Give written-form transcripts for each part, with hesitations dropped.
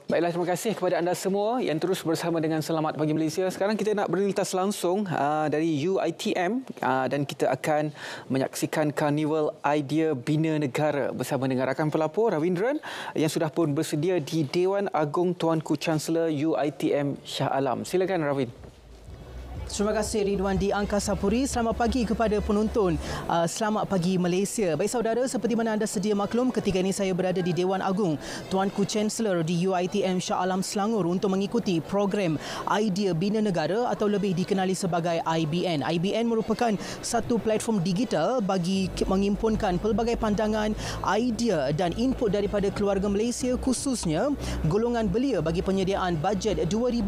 Baiklah, terima kasih kepada anda semua yang terus bersama dengan Selamat Pagi Malaysia. Sekarang kita nak berlintas langsung dari UiTM dan kita akan menyaksikan Karnival Idea Bina Negara bersama dengan rakan pelapor Ravindran yang sudah pun bersedia di Dewan Agung Tuanku Chancellor UiTM Shah Alam. Silakan Ravin. Terima kasih Ridwan di Angkasa Puri. Selamat pagi kepada penonton. Selamat pagi Malaysia. Baik saudara, seperti mana anda sedia maklum, ketika ini saya berada di Dewan Agung Tuanku Chancellor di UiTM Shah Alam Selangor untuk mengikuti program Idea Bina Negara atau lebih dikenali sebagai IBN. IBN merupakan satu platform digital bagi menghimpunkan pelbagai pandangan, idea dan input daripada keluarga Malaysia, khususnya golongan belia bagi penyediaan bajet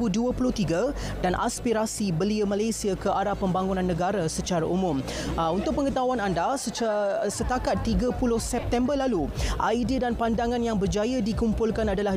2023 dan aspirasi belia Malaysia ke arah pembangunan negara secara umum. Untuk pengetahuan anda, setakat 30 September lalu, idea dan pandangan yang berjaya dikumpulkan adalah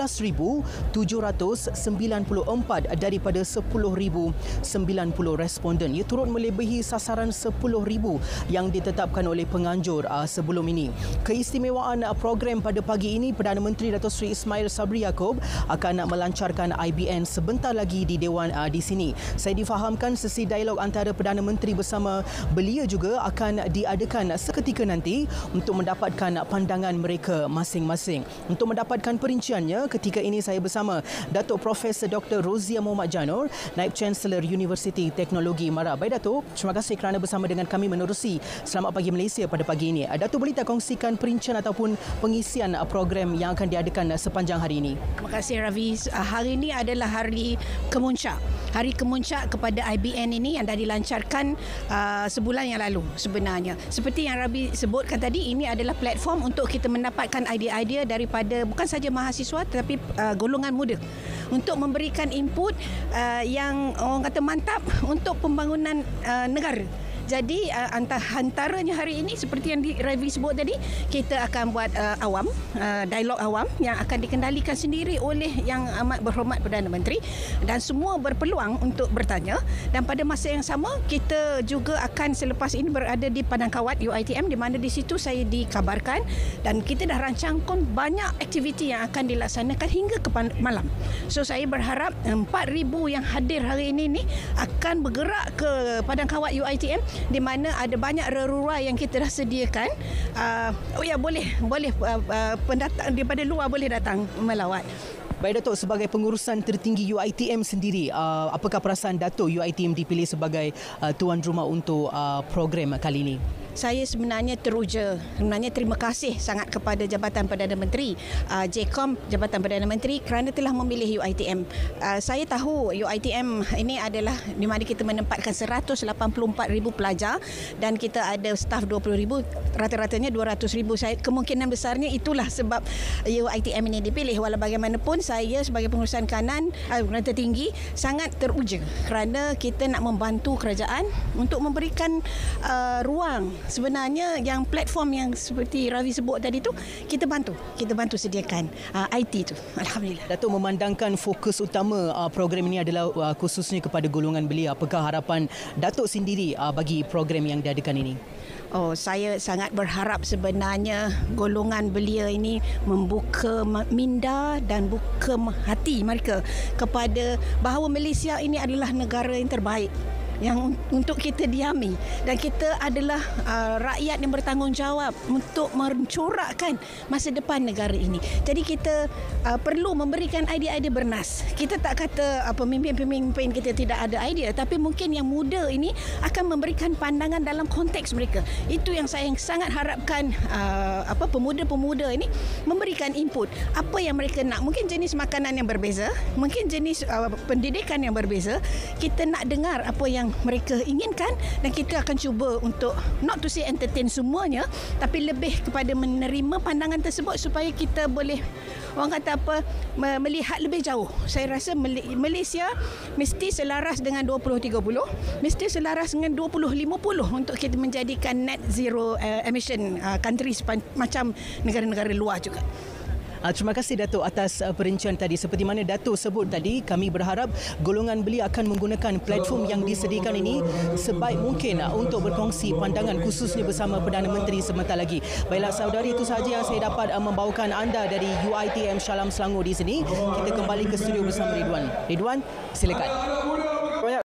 12,794 daripada 10,090 responden. Ia turut melebihi sasaran 10,000 yang ditetapkan oleh penganjur sebelum ini. Keistimewaan program pada pagi ini, Perdana Menteri Dato' Seri Ismail Sabri Yaakob akan melancarkan IBN sebentar lagi di Dewan di sini. Saya difahamkan sesi dialog antara Perdana Menteri bersama belia juga akan diadakan seketika nanti untuk mendapatkan pandangan mereka masing-masing. Untuk mendapatkan perinciannya, ketika ini saya bersama Datuk Profesor Dr. Rozia Mohamed Janor, Naib Chancellor Universiti Teknologi Mara. Baik Datuk, terima kasih kerana bersama dengan kami menerusi Selamat Pagi Malaysia pada pagi ini. Datuk, boleh tak kongsikan perincian ataupun pengisian program yang akan diadakan sepanjang hari ini? Terima kasih Ravi. Hari ini adalah hari kemuncak. Hari kemuncak kepada IBN ini yang dah dilancarkan sebulan yang lalu sebenarnya. Seperti yang Rabi sebutkan tadi, ini adalah platform untuk kita mendapatkan idea-idea daripada bukan saja mahasiswa tetapi golongan muda untuk memberikan input yang orang kata mantap untuk pembangunan negara. Jadi antaranya hari ini seperti yang Ravi sebut tadi, kita akan buat dialog awam yang akan dikendalikan sendiri oleh yang amat berhormat Perdana Menteri dan semua berpeluang untuk bertanya. Dan pada masa yang sama, kita juga akan selepas ini berada di Padang Kawat UiTM, di mana di situ saya dikabarkan dan kita dah rancang pun banyak aktiviti yang akan dilaksanakan hingga ke malam. So saya berharap 4,000 yang hadir hari ini ni akan bergerak ke Padang Kawat UiTM, di mana ada banyak rerura yang kita dah sediakan. Boleh pendatang daripada luar boleh datang melawat. Baik Datuk, sebagai pengurusan tertinggi UiTM sendiri, apakah perasaan Datuk UiTM dipilih sebagai tuan rumah untuk program kali ini? Saya sebenarnya teruja. Sebenarnya terima kasih sangat kepada Jabatan Perdana Menteri, JCOM, Jabatan Perdana Menteri, kerana telah memilih UiTM. Saya tahu UiTM ini adalah di mana kita menempatkan 184,000 pelajar dan kita ada staf 20,000, rata-ratanya 200,000. Kemungkinan besarnya itulah sebab UiTM ini dipilih. Walau bagaimanapun, saya sebagai pengurusan kanan tertinggi sangat teruja kerana kita nak membantu kerajaan untuk memberikan ruang. Sebenarnya yang platform yang seperti Ravi sebut tadi tu, kita bantu sediakan IT tu. Alhamdulillah. Datuk, memandangkan fokus utama program ini adalah khususnya kepada golongan belia. Apakah harapan Datuk sendiri bagi program yang diadakan ini? Saya sangat berharap sebenarnya golongan belia ini membuka minda dan buka hati mereka kepada bahawa Malaysia ini adalah negara yang terbaik yang untuk kita diami, dan kita adalah rakyat yang bertanggungjawab untuk mencorakkan masa depan negara ini. Jadi kita perlu memberikan idea-idea bernas. Kita tak kata pemimpin-pemimpin kita tidak ada idea, tapi mungkin yang muda ini akan memberikan pandangan dalam konteks mereka. Itu yang saya sangat harapkan, pemuda-pemuda ini memberikan input apa yang mereka nak. Mungkin jenis makanan yang berbeza, mungkin jenis pendidikan yang berbeza. Kita nak dengar apa yang mereka inginkan dan kita akan cuba untuk not to say entertain semuanya, tapi lebih kepada menerima pandangan tersebut supaya kita boleh, orang kata melihat lebih jauh. Saya rasa Malaysia mesti selaras dengan 2030, mesti selaras dengan 2050 untuk kita menjadikan net zero emission country macam negara-negara luar juga. Terima kasih Datuk atas perincian tadi. Seperti mana Datuk sebut tadi, kami berharap golongan belia akan menggunakan platform yang disediakan ini sebaik mungkin untuk berkongsi pandangan khususnya bersama Perdana Menteri sebentar lagi. Baiklah saudari, itu sahaja yang saya dapat membawakan anda dari UiTM Shah Alam Selangor di sini. Kita kembali ke studio bersama Ridwan. Ridwan, silakan.